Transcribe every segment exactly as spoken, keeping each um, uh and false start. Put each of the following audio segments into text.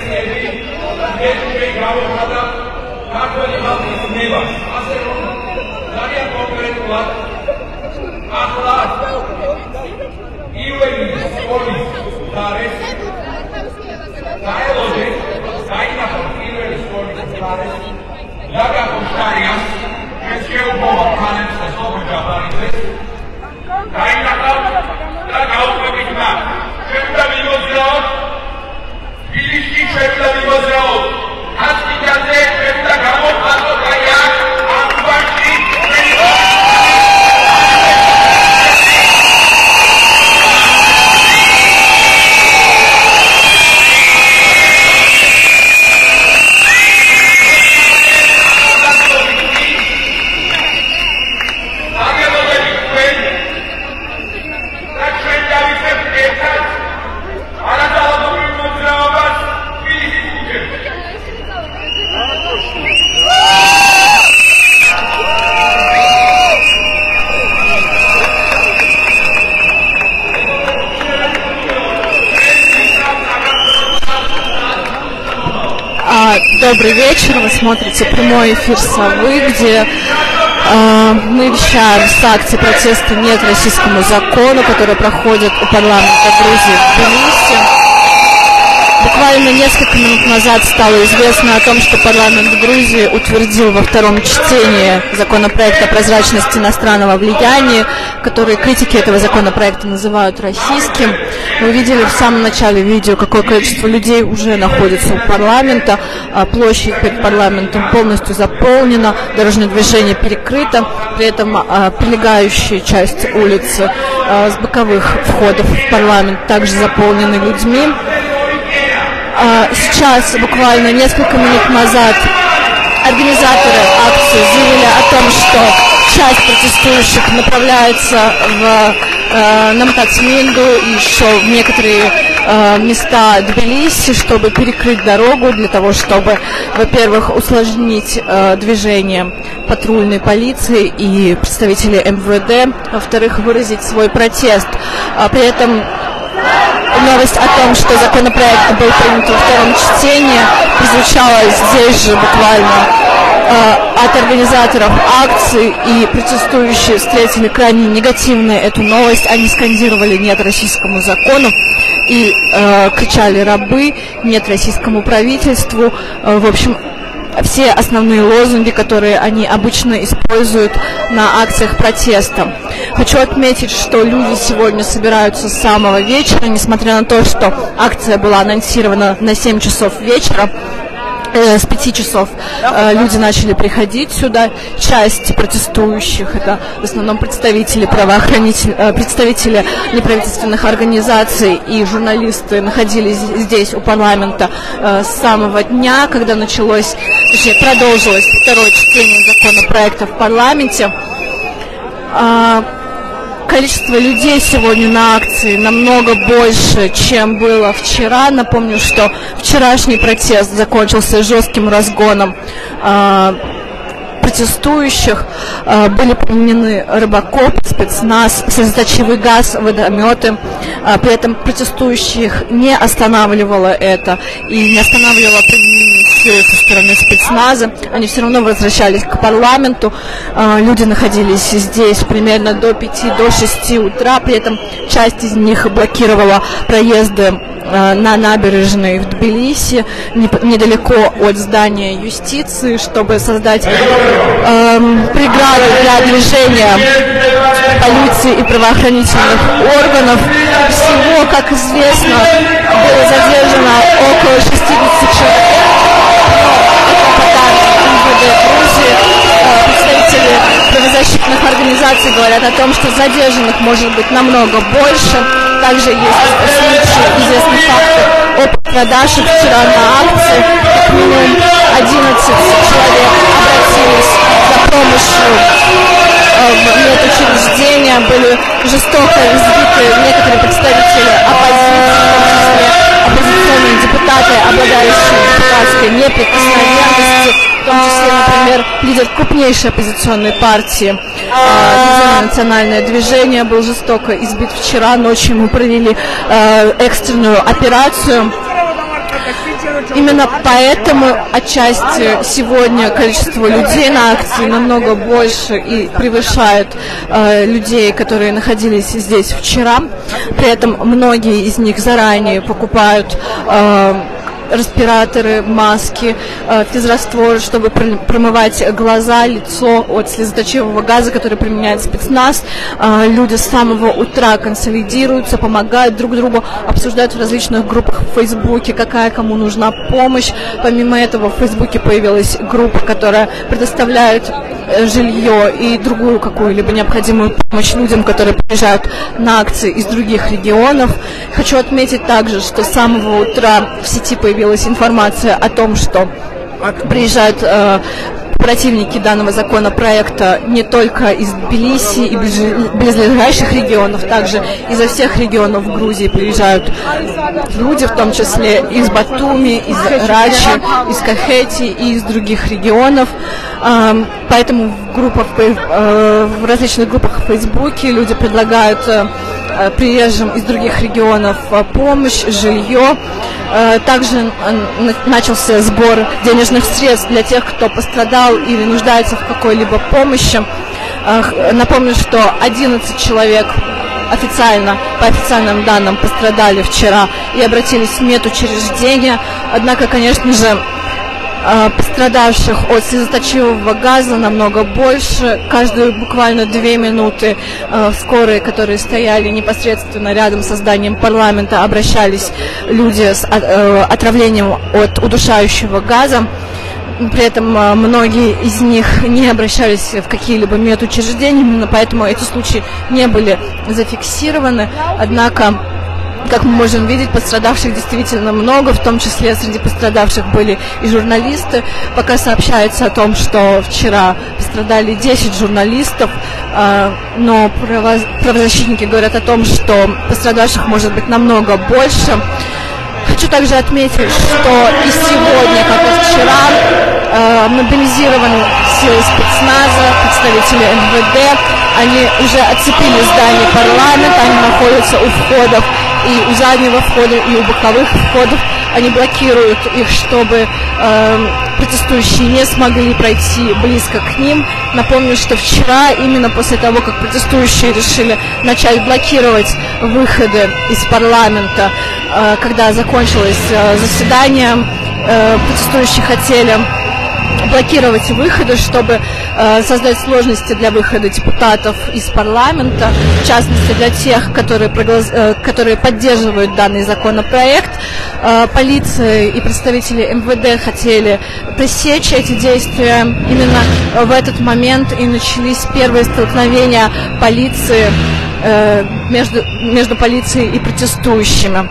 Добрый вечер, вы смотрите прямой эфир «Совы», где э, мы вещаем с акции протеста «Нет российскому закону», который проходит у парламента Грузии в Тбилиси. Буквально несколько минут назад стало известно о том, что парламент Грузии утвердил во втором чтении законопроект о прозрачности иностранного влияния, который критики этого законопроекта называют российским. Вы видели в самом начале видео, какое количество людей уже находится у парламента. Площадь перед парламентом полностью заполнена, дорожное движение перекрыто, при этом прилегающая часть улицы с боковых входов в парламент также заполнены людьми. Сейчас, буквально несколько минут назад, организаторы акции заявили о том, что часть протестующих направляется в, э, на Мотоцминду и еще в некоторые э, места Тбилиси, чтобы перекрыть дорогу, для того, чтобы, во-первых, усложнить э, движение патрульной полиции и представителей эм вэ дэ, во-вторых, выразить свой протест. А при этом новость о том, что законопроект был принят во втором чтении, прозвучала здесь же буквально э, от организаторов акции, и протестующие встретили крайне негативно эту новость. Они скандировали «Нет российскому закону» и э, кричали «Рабы», «Нет российскому правительству». Э, в общем, все основные лозунги, которые они обычно используют на акциях протеста. Хочу отметить, что люди сегодня собираются с самого вечера, несмотря на то, что акция была анонсирована на семь часов вечера. С пяти часов э, люди начали приходить сюда. Часть протестующих, это в основном представители правоохранителей, э, представители неправительственных организаций и журналисты, находились здесь у парламента э, с самого дня, когда началось, точнее, продолжилось второе чтение законопроекта в парламенте. Э, Количество людей сегодня на акции намного больше, чем было вчера. Напомню, что вчерашний протест закончился жестким разгоном э, протестующих. Э, были применены рыбакоп, спецназ, слезоточивый газ, водометы. Э, при этом протестующих не останавливало это и не останавливало применение силы со стороны спецназа. Они все равно возвращались к парламенту. Э, люди находились здесь примерно до пяти, до шести утра. При этом часть из них блокировала проезды э, на набережной в Тбилиси, не, недалеко от здания юстиции, чтобы создать э, преграду для движения полиции и правоохранительных органов. Всего, как известно, было задержано около шестидесяти человек. Представители правозащитных организаций говорят о том, что задержанных может быть намного больше. Также есть случаи, известный факт о продажах. Вчера на акции как минимум одиннадцать человек обратились за помощью в медучреждения, были жестоко избиты некоторые представители оппозиции, в том числе оппозиционные депутаты, обладающие депутатской неприкосновенностью, в том числе, например, лидер крупнейшей оппозиционной партии «Единое национальное движение» был жестоко избит вчера ночью. Мы провели э, экстренную операцию. Именно поэтому отчасти сегодня количество людей на акции намного больше и превышает э, людей, которые находились здесь вчера. При этом многие из них заранее покупают э, респираторы, маски, э, физраствор, чтобы промывать глаза, лицо от слезоточивого газа, который применяет спецназ. Э, люди с самого утра консолидируются, помогают друг другу, обсуждают в различных группах в Фейсбуке, какая кому нужна помощь. Помимо этого в Фейсбуке появилась группа, которая предоставляет жилье и другую какую-либо необходимую помощь людям, которые приезжают на акции из других регионов. Хочу отметить также, что с самого утра в сети появилась информация о том, что приезжают э, противники данного законопроекта не только из Тбилиси и близлежащих регионов, также изо всех регионов Грузии приезжают люди, в том числе из Батуми, из Рачи, из Кахети и из других регионов. Поэтому в, группах, в различных группах в Фейсбуке люди предлагают приезжим из других регионов помощь, жилье. Также начался сбор денежных средств для тех, кто пострадал или нуждается в какой-либо помощи. Напомню, что одиннадцать человек официально, по официальным данным, пострадали вчера и обратились в медучреждения. Однако, конечно же, пострадавших от слезоточивого газа намного больше. Каждые буквально две минуты э, скорые, которые стояли непосредственно рядом со зданием парламента, обращались люди с э, отравлением от удушающего газа. При этом э, многие из них не обращались в какие-либо медучреждения, именно поэтому эти случаи не были зафиксированы. Однако, как мы можем видеть, пострадавших действительно много, в том числе среди пострадавших были и журналисты. Пока сообщается о том, что вчера пострадали десять журналистов, но правозащитники говорят о том, что пострадавших может быть намного больше. Хочу также отметить, что и сегодня, как и вчера, мобилизированы силы спецназа, представители эм вэ дэ. Они уже оцепили здание парламента, они находятся у входов и у заднего входа, и у боковых входов. Они блокируют их, чтобы э, протестующие не смогли пройти близко к ним. Напомню, что вчера, именно после того, как протестующие решили начать блокировать выходы из парламента, э, когда закончилось э, заседание, э, протестующие хотели блокировать выходы, чтобы э, создать сложности для выхода депутатов из парламента, в частности для тех, которые, проголос... э, которые поддерживают данный законопроект. Э, полиция и представители эм вэ дэ хотели пресечь эти действия. Именно в этот момент и начались первые столкновения полиции э, между, между полицией и протестующими.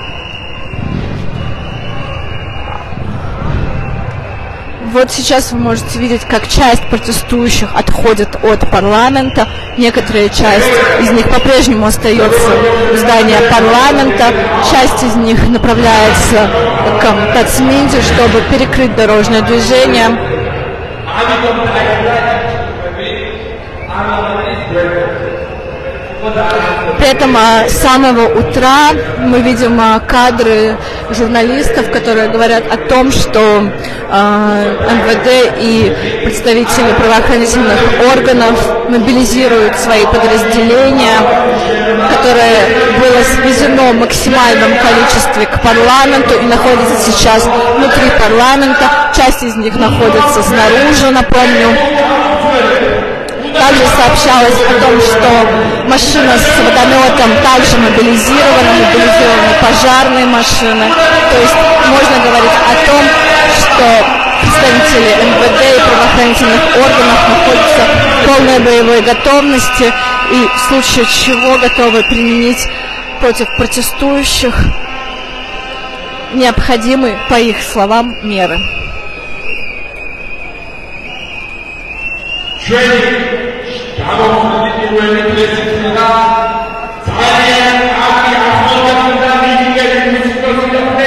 Вот сейчас вы можете видеть, как часть протестующих отходит от парламента. Некоторая часть из них по-прежнему остается в здании парламента. Часть из них направляется к Тацминде, чтобы перекрыть дорожное движение. При этом с самого утра мы видим кадры журналистов, которые говорят о том, что эм вэ дэ и представители правоохранительных органов мобилизируют свои подразделения, которое было свезено в максимальном количестве к парламенту и находится сейчас внутри парламента. Часть из них находится снаружи, напомню. Также сообщалось о том, что машина с водометом также мобилизирована, мобилизированы пожарные машины. То есть можно говорить о том, что представители эм вэ дэ и правоохранительных органов находятся в полной боевой готовности и в случае чего готовы применить против протестующих необходимые, по их словам, меры. Training,